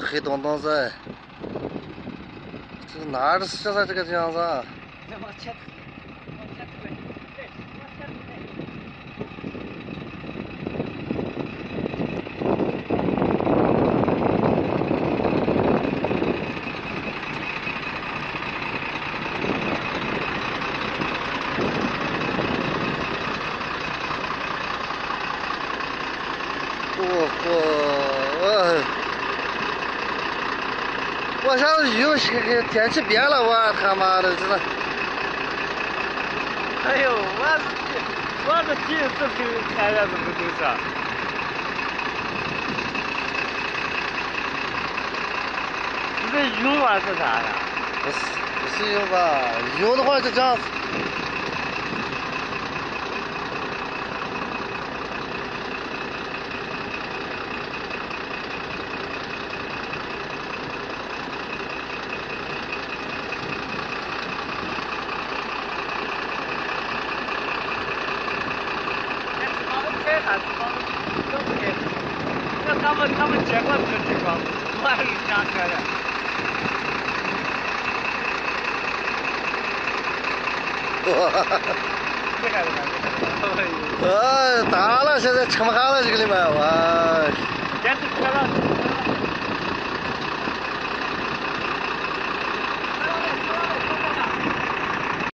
黑洞洞子，这哪是现在这个样子啊？ 往前推，往前推，对，往前推。 我想有些天气变了，我他妈的真的。 哎呦，我是第一次看见这么东西。这是云吗？是啥呀？ 不是云吧？云的话就这样。 那他们见过这个地方，我还是想开的。厉害厉害！ 大了，现在撑不下了这个里面，我。 坚持开了。